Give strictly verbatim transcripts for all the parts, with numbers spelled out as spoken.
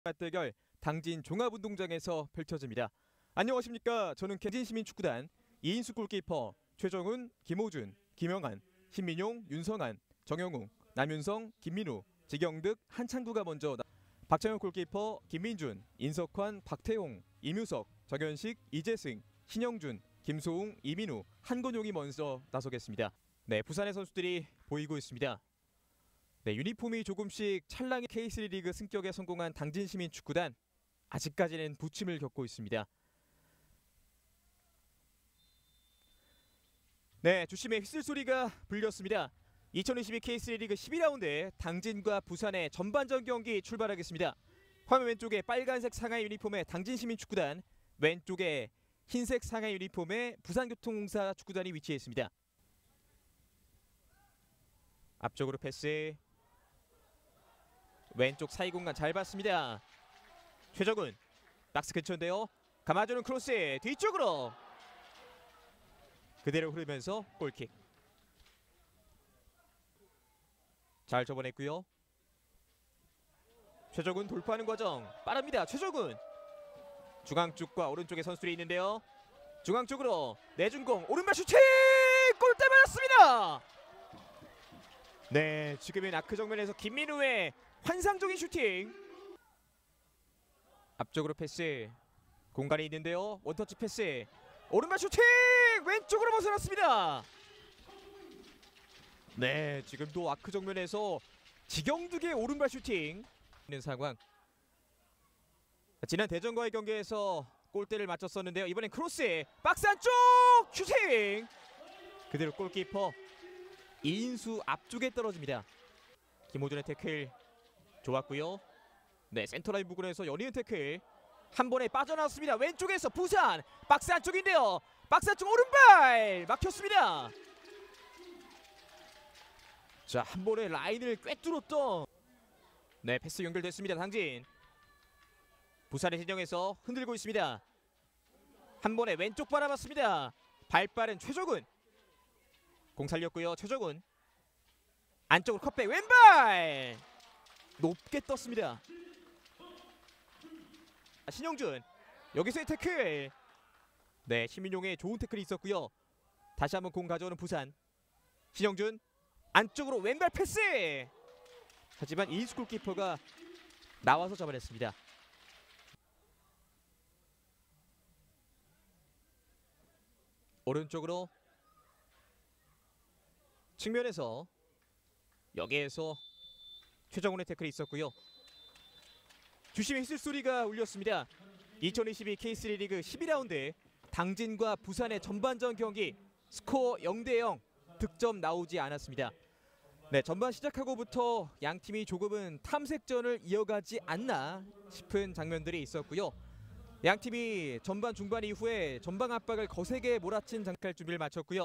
맞대결 당진 종합운동장에서 펼쳐집니다. 안녕하십니까. 저는 당진시민축구단 이인수 골키퍼, 최정훈, 김호준, 김영한, 신민용, 윤성한, 정영웅, 남윤성, 김민우, 지경득, 한창구가 먼저 나... 박찬혁 골키퍼, 김민준, 인석환, 박태용, 이뮤석, 정현식, 이재승, 신영준, 김소웅, 이민우, 한건용이 먼저 나서겠습니다. 네, 부산의 선수들이 보이고 있습니다. 네, 유니폼이 조금씩 찰랑이 케이쓰리 리그 승격에 성공한 당진시민축구단, 아직까지는 부침을 겪고 있습니다. 네, 주심의 휘슬 소리가 불렸습니다. 이천이십이 케이쓰리 리그 십이 라운드 당진과 부산의 전반전 경기 출발하겠습니다. 화면 왼쪽에 빨간색 상하이 유니폼의 당진시민축구단, 왼쪽에 흰색 상하이 유니폼의 부산교통공사 축구단이 위치해 있습니다. 앞쪽으로 패스, 왼쪽 사이 공간 잘 봤습니다. 최정훈, 박스 근처인데요. 감아주는 크로스, 뒤쪽으로 그대로 흐르면서 골킥. 잘 접어냈고요. 최정훈 돌파하는 과정 빠릅니다. 최정훈, 중앙 쪽과 오른쪽에 선수들이 있는데요. 중앙 쪽으로 내준 공, 오른발 슈팅! 골대 맞았습니다. 네, 지금은 아크 정면에서 김민우의 환상적인 슈팅. 앞쪽으로 패스, 공간이 있는데요. 원터치 패스, 오른발 슈팅! 왼쪽으로 벗어났습니다. 네, 지금도 아크 정면에서 지경득의 오른발 슈팅 있는 상황. 지난 대전과의 경기에서 골대를 맞췄었는데요. 이번엔 크로스, 박스 안쪽 슈팅! 그대로 골키퍼 이인수 앞쪽에 떨어집니다. 김호준의 태클 좋았고요. 네, 센터라인 부근에서 연이은 태클 한 번에 빠져나왔습니다. 왼쪽에서 부산, 박스 안쪽인데요. 박스 안쪽 오른발 막혔습니다. 자, 한 번에 라인을 꿰뚫었던, 네, 패스 연결됐습니다. 당진, 부산의 진영에서 흔들고 있습니다. 한 번에 왼쪽 바라봤습니다. 발빠른 최정훈, 공 살렸고요. 최정훈 안쪽으로 컷백, 왼발 높게 떴습니다. 신영준, 여기서의 태클. 네, 신민용의 좋은 태클이 있었고요. 다시 한번 공 가져오는 부산. 신영준 안쪽으로 왼발 패스. 하지만 이인수 골키퍼가 나와서 잡아냈습니다. 오른쪽으로 측면에서, 여기에서 최정훈의 태클이 있었고요. 주심의 휘슬 소리가 울렸습니다. 이천이십이 케이쓰리 리그 십이 라운드 당진과 부산의 전반전 경기, 스코어 영 대 영, 득점 나오지 않았습니다. 네, 전반 시작하고부터 양 팀이 조금은 탐색전을 이어가지 않나 싶은 장면들이 있었고요. 양 팀이 전반 중반 이후에 전방 압박을 거세게 몰아친 장칼 준비를 마쳤고요.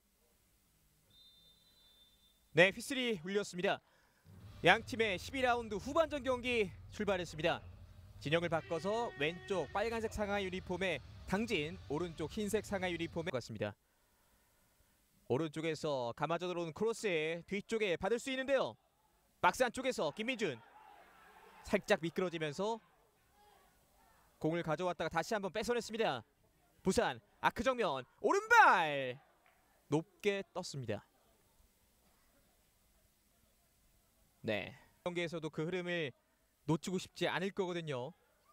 네, 휘슬이 울렸습니다. 양 팀의 십이 라운드 후반전 경기 출발했습니다. 진영을 바꿔서 왼쪽 빨간색 상하이 유니폼의 당진, 오른쪽 흰색 상하이 유니폼의 같습니다. 오른쪽에서 감아져 들어오는 크로스, 뒤쪽에 받을 수 있는데요. 박스 안쪽에서 김민준 살짝 미끄러지면서 공을 가져왔다가 다시 한번 뺏어냈습니다. 부산 아크 정면, 오른발 높게 떴습니다. 네, 경기에서도 그 흐름을 놓치고 싶지 않을 거거든요.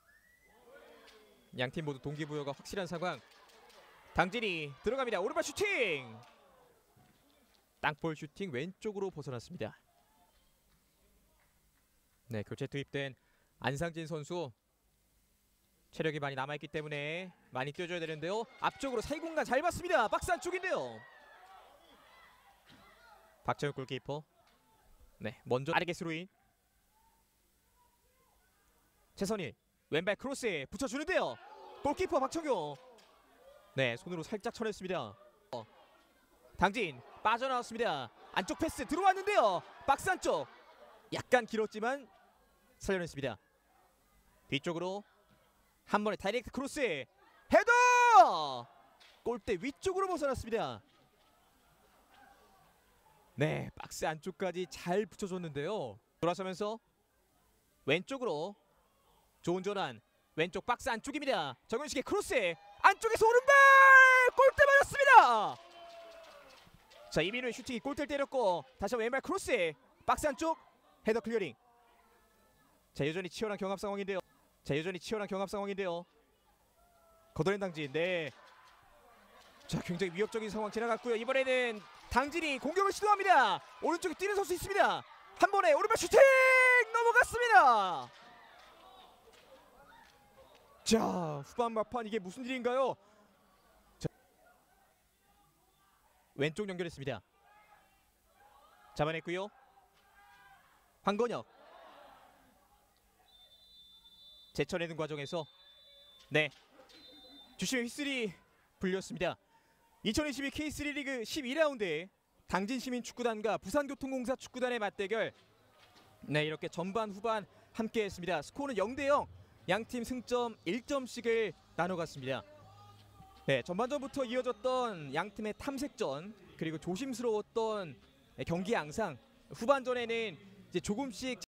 양팀 모두 동기부여가 확실한 상황. 당진이 들어갑니다. 오른발 슈팅! 땅볼 슈팅 왼쪽으로 벗어났습니다. 네, 교체 투입된 안상진 선수 체력이 많이 남아있기 때문에 많이 뛰어줘야 되는데요. 앞쪽으로 사이 공간 잘 봤습니다. 박스 안쪽인데요. 박찬욱 골키퍼, 네, 먼저 아르게스루인, 최선일 왼발 크로스 붙여주는데요. 골키퍼 박청용, 네, 손으로 살짝 쳐냈습니다. 어, 당진 빠져나왔습니다. 안쪽 패스 들어왔는데요. 박스 안쪽 약간 길었지만 살려냈습니다. 뒤쪽으로 한 번에 다이렉트 크로스, 헤더! 골대 위쪽으로 벗어났습니다. 네, 박스 안쪽까지 잘 붙여줬는데요. 돌아서면서 왼쪽으로 좋은 전환. 왼쪽 박스 안쪽입니다. 정현식의 크로스. 안쪽에서 오른발 골대 맞았습니다. 자, 이민우의 슈팅이 골대를 때렸고 다시 한번 왼발 크로스. 박스 안쪽 헤더 클리어링. 자, 여전히 치열한 경합 상황인데요. 자, 여전히 치열한 경합 상황인데요. 걷어낸 당진. 네. 자, 굉장히 위협적인 상황 지나갔고요. 이번에는 당진이 공격을 시도합니다. 오른쪽에 뛰는 선수 있습니다. 한 번에 오른발 슈팅 넘어갔습니다. 자, 후반 막판 이게 무슨 일인가요? 자, 왼쪽 연결했습니다. 잡아냈고요. 황건혁 제쳐내는 과정에서 네 주심의 휘슬이 불렸습니다. 이천이십이 케이쓰리 리그 십이 라운드 당진시민축구단과 부산교통공사 축구단의 맞대결. 네, 이렇게 전반 후반 함께했습니다. 스코어는 영 대 영. 양팀 승점 일 점씩을 나눠갔습니다. 네, 전반전부터 이어졌던 양팀의 탐색전 그리고 조심스러웠던 경기 양상, 후반전에는 이제 조금씩